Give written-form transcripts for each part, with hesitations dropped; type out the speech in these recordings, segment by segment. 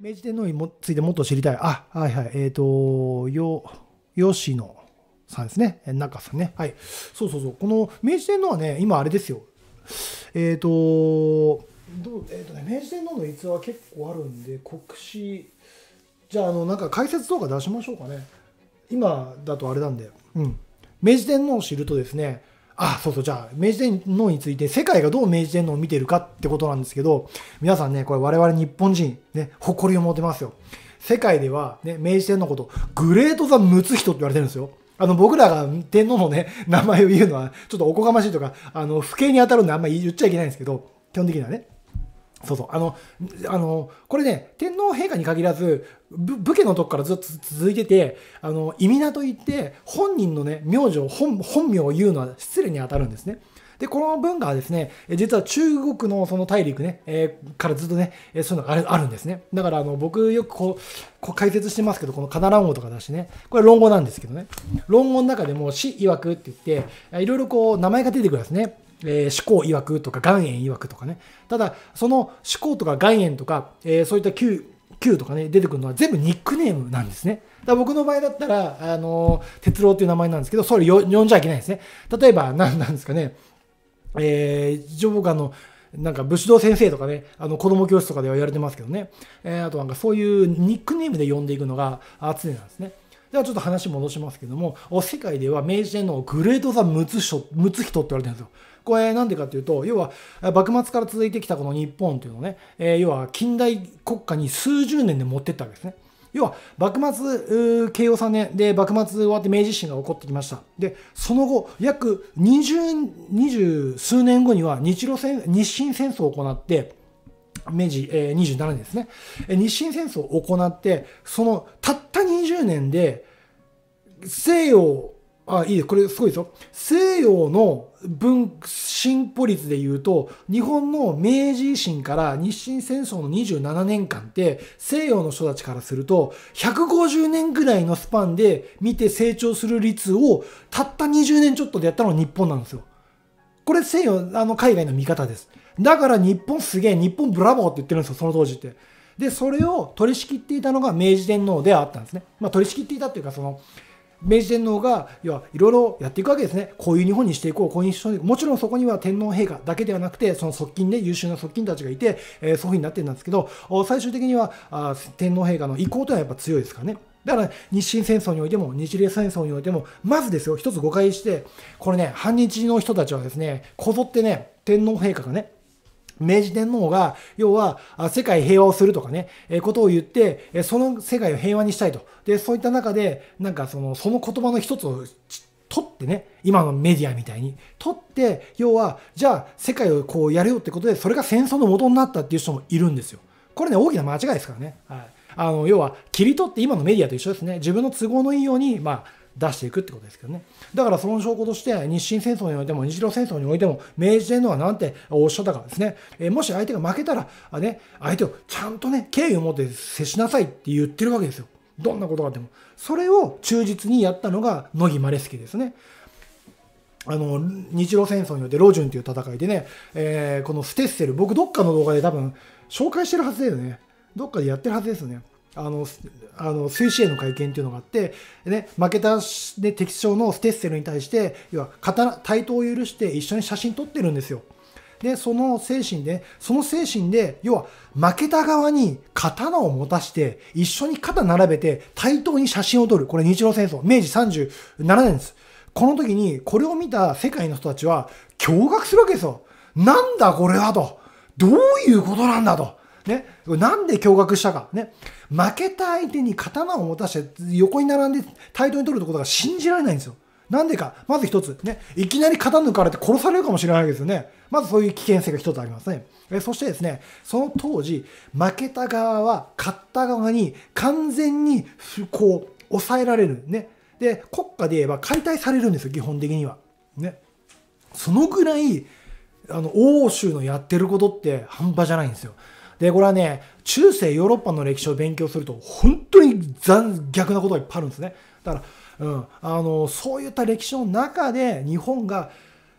明治天皇についてもっと知りたい。あ、はいはい。吉野さんですね。中さんね。はい。そうそうそう。この明治天皇はね、今あれですよ。明治天皇の逸話結構あるんで、国史、じゃあ、なんか解説動画出しましょうかね。今だとあれなんで。うん。明治天皇を知るとですね、そうそう、じゃあ、明治天皇について、世界がどう明治天皇を見ているかってことなんですけど、皆さんね、これ我々日本人、ね、誇りを持てますよ。世界では、ね、明治天皇のこと、グレート・ザ・ムツヒトって言われてるんですよ。僕らが天皇のね、名前を言うのは、ちょっとおこがましいとか、不敬に当たるんであんまり言っちゃいけないんですけど、基本的にはね。そうそう。これね、天皇陛下に限らず、武家のとこからずっと続いてて、意味名といって、本人のね、名字を、本名を言うのは失礼に当たるんですね。で、この文化はですね、実は中国のその大陸ね、からずっとね、そういうのがあるんですね。だから、僕よくこう解説してますけど、このカナ論語とか出してね、これ論語なんですけどね、論語の中でも死曰くって言って、いろいろこう、名前が出てくるんですね。思考曰くとか岩塩曰くとかね。ただ、その思考とか岩塩とか、そういったQとかね、出てくるのは全部ニックネームなんですね。だから僕の場合だったら、哲郎っていう名前なんですけど、それ呼んじゃいけないんですね。例えば、何なんですかね。一応僕なんか武士道先生とかね、子供教室とかでは言われてますけどね。あとなんかそういうニックネームで呼んでいくのが常なんですね。ではちょっと話戻しますけども、世界では明治天皇グレート・ザ・ムツヒトって言われてるんですよ。これなんでかというと、要は幕末から続いてきたこの日本というのをね、要は近代国家に数十年で持っていったわけですね。要は幕末慶応3年で幕末終わって明治維新が起こってきました。で、その後約20数年後には日清戦争を行って、明治27年ですね。日清戦争を行って、そのたった20年で西洋、いいです。これすごいですよ。西洋の進歩率で言うと、日本の明治維新から日清戦争の27年間って、西洋の人たちからすると、150年ぐらいのスパンで見て成長する率を、たった20年ちょっとでやったのが日本なんですよ。これ西洋、海外の見方です。だから日本すげえ、日本ブラボーって言ってるんですよ、その当時って。で、それを取り仕切っていたのが明治天皇であったんですね。取り仕切っていたっていうか、明治天皇がいろいろやっていくわけですね。こういう日本にしていこう、こういう日本にもちろんそこには天皇陛下だけではなくて、その側近で優秀な側近たちがいて、そういうふうになってるんですけど、最終的には天皇陛下の意向というのはやっぱ強いですからね。だから日清戦争においても日米戦争においても、まずですよ、一つ誤解して、これね、反日の人たちはですね、こぞってね、天皇陛下がね、明治天皇が、要は、世界平和をするとかね、ことを言って、その世界を平和にしたいと。で、そういった中で、なんかその言葉の一つを取ってね、今のメディアみたいに、取って、要は、じゃあ、世界をこうやるよってことで、それが戦争の元になったっていう人もいるんですよ。これね、大きな間違いですからね。はい。要は、切り取って今のメディアと一緒ですね。自分の都合のいいように、出していくってことですけどね。だからその証拠として日清戦争においても日露戦争においても明治天皇はなんておっしゃったかですね、もし相手が負けたら相手をちゃんとね敬意を持って接しなさいって言ってるわけですよ。どんなことがあっても。それを忠実にやったのが乃木希典ですね。日露戦争においてロジュンという戦いでね、このステッセル、僕どっかの動画で多分紹介してるはずだよね。どっかでやってるはずですよね。水死への会見っていうのがあって、ね、負けた敵将のステッセルに対して、要は対等を許して一緒に写真撮ってるんですよ。で、その精神で、要は負けた側に刀を持たして、一緒に肩並べて対等に写真を撮る。これ日露戦争、明治37年です。この時に、これを見た世界の人たちは驚愕するわけですよ。なんだこれはと。どういうことなんだと。ね、なんで驚愕したか、ね、負けた相手に刀を持たして横に並んで対等に取ることが信じられないんですよ。なんでか、まず一つ、ね、いきなり肩抜かれて殺されるかもしれないわけですよね。まずそういう危険性が一つありますね。そしてですね、その当時、負けた側は勝った側に完全にこう抑えられる。ね、で、国家で言えば解体されるんですよ、基本的には。ね、そのぐらい欧州のやってることって半端じゃないんですよ。で、これはね、中世ヨーロッパの歴史を勉強すると、本当に残虐なことがいっぱいあるんですね。だから、そういった歴史の中で、日本が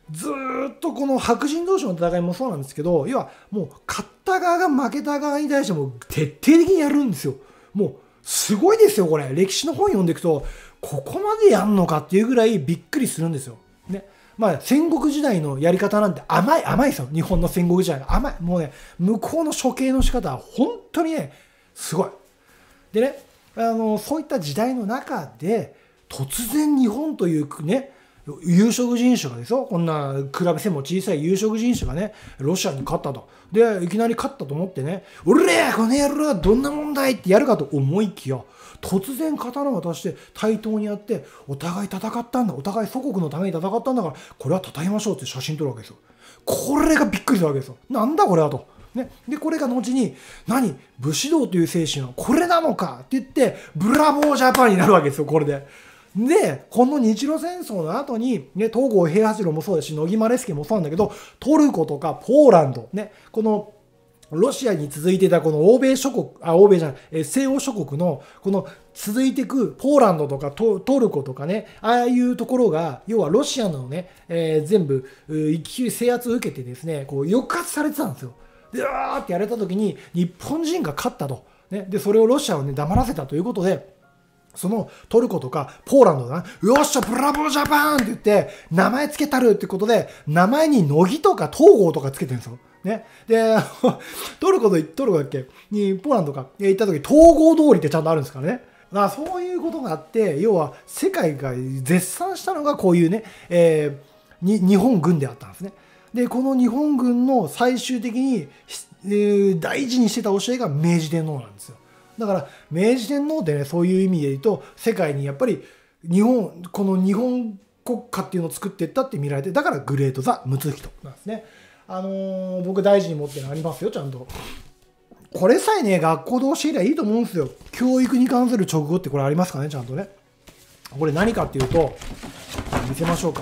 ずーっとこの白人同士の戦いもそうなんですけど、要はもう勝った側が負けた側に対しても徹底的にやるんですよ。もうすごいですよこれ。歴史の本読んでいくとここまでやんのかっていうぐらいびっくりするんですよ。ね。まあ戦国時代のやり方なんて甘いですよ。日本の戦国時代が甘い。もうね、向こうの処刑の仕方は本当にね、すごい。でね、そういった時代の中で突然日本というね、有色人種がですよ、こんな比べても小さい有色人種がね、ロシアに勝ったと。で、いきなり勝ったと思ってね、うれーこの野郎はどんな問題ってやるかと思いきや、突然刀を渡して対等にやって、お互い戦ったんだ、お互い祖国のために戦ったんだから、これは称えましょうって写真撮るわけですよ。これがびっくりするわけですよ。なんだこれはと。ね、でこれが後に武士道という精神はこれなのかって言ってブラボージャパンになるわけですよこれで。でこの日露戦争の後に、ね、東郷平八郎もそうですし乃木希典もそうなんだけどトルコとかポーランド、ね、このロシアに続いていたこの欧米諸国欧米じゃない西欧諸国のこの続いていくポーランドとかトルコとかねああいうところが要はロシアのね、全部制圧を受けてですねこう抑圧されてたんですよ。でわーってやれた時に日本人が勝ったと、ね、でそれをロシアを、ね、黙らせたということでそのトルコとかポーランドがよっしゃブラボージャパンって言って名前つけたるってことで名前に乃木とか東郷とかつけてるんですよ。ね、でトルコだっけにポーランドか行った時東郷通りってちゃんとあるんですからね。だからそういうことがあって要は世界が絶賛したのがこういうね、日本軍であったんですね。でこの日本軍の最終的に、大事にしてた教えが明治天皇なんですよ。だから明治天皇ってねそういう意味で言うと世界にやっぱりこの日本国家っていうのを作っていったって見られてだからグレート・ザ・睦人なんですね。僕大事に持ってるのありますよちゃんと。これさえね学校で教えりゃいいと思うんですよ。教育に関する直語ってこれありますかねちゃんとね。これ何かっていうと見せましょうか。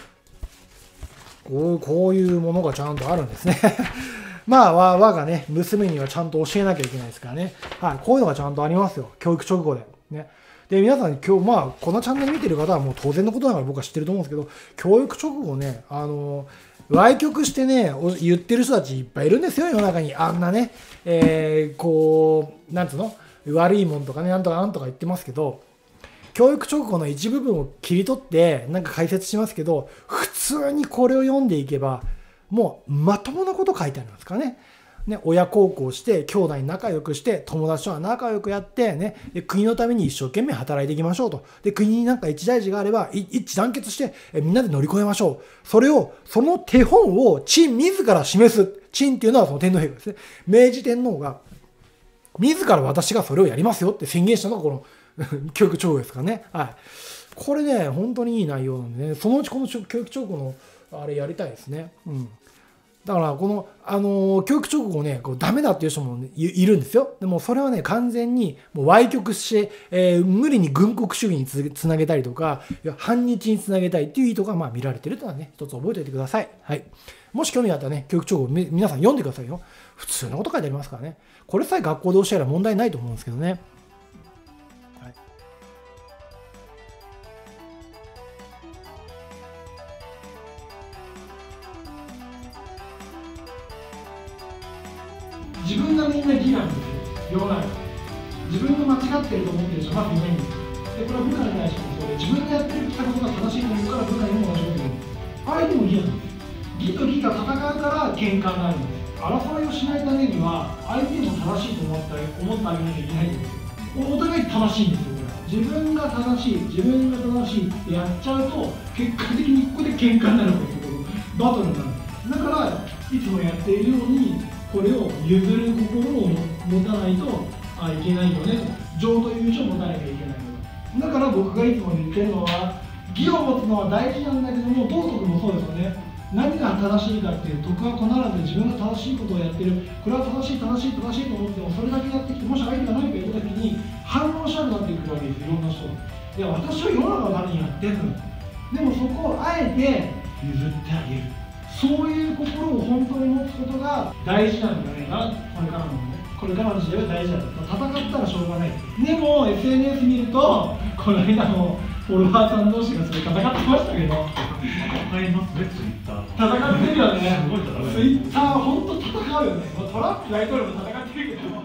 こういうものがちゃんとあるんですね。まあ我がね娘にはちゃんと教えなきゃいけないですからね。はい、こういうのがちゃんとありますよ。教育直後でね。で皆さん今日このチャンネル見てる方はもう当然のことだから僕は知ってると思うんですけど教育直後ね歪曲してね言ってる人たちいっぱいいるんですよ世の中に。あんなね、こうなんつうの悪いもんとかねなんとかなんとか言ってますけど教育直後の一部分を切り取ってなんか解説しますけど普通にこれを読んでいけばもうまともなこと書いてありますからね。親孝行して兄弟仲良くして友達とは仲良くやってねで国のために一生懸命働いていきましょうと。で国になんか一大事があれば一致団結してみんなで乗り越えましょう。その手本を陳自ら示す。陳っていうのはその天皇陛下ですね。明治天皇が自ら私がそれをやりますよって宣言したのがこの教育直後ですからね。はい。これね本当にいい内容なんでねそのうちこの教育直後のあれやりたいですね。うん。だからこの、教育直後ねダメだっていう人も、ね、いるんですよ。でもそれはね完全にもう歪曲して、無理に軍国主義につなげたりとか反日につなげたいっていう意図が見られてるというのはね一つ覚えておいてください。はい、もし興味があったらね教育直後皆さん読んでくださいよ。普通のこと書いてありますからね。これさえ学校で教えれば問題ないと思うんですけどね。自分がみんな義なんですよ、世の中。自分が間違ってると思ってる人はまずいないんですよ。で、これは部下に対してもそうで、自分がやってきたことが正しいと思うから部下にも同じこと言うんです。相手も義なんですよ。義と義が戦うから喧嘩になるんです。争いをしないためには、相手も正しいと思ってあげなきゃいけないんですよ。お互い正しいんですよ、これは。自分が正しい、自分が正しいってやっちゃうと、結果的にここで喧嘩になるわけですよ。バトルになる。だから、いつもやっているように、これを譲る心を持たないといけないよねと。情という字を持たなきゃいけないよ。だから僕がいつも言ってるのは義を持つのは大事なんだけども道徳もそうですよね。何が正しいかっていう徳は必ず自分が正しいことをやってる。これは正しいと思ってもそれだけやってきてもし相手が何か言った時に反応したくなってくるわけですよ。いろんな人いや私は世の中のためにやってるのよ。でもそこをあえて譲ってあげる。そういう心を本当に持つことが大事なんじゃないかな。これからの時代は大事だと。戦ったらしょうがない。でも SNS 見るとこの間のフォロワーさん同士がそれ戦ってましたけど戦いますね、ツイッター。 戦ってるよね。 すごい戦い。 ツイッター、本当戦うよね。トランプ大統領も戦ってるけど。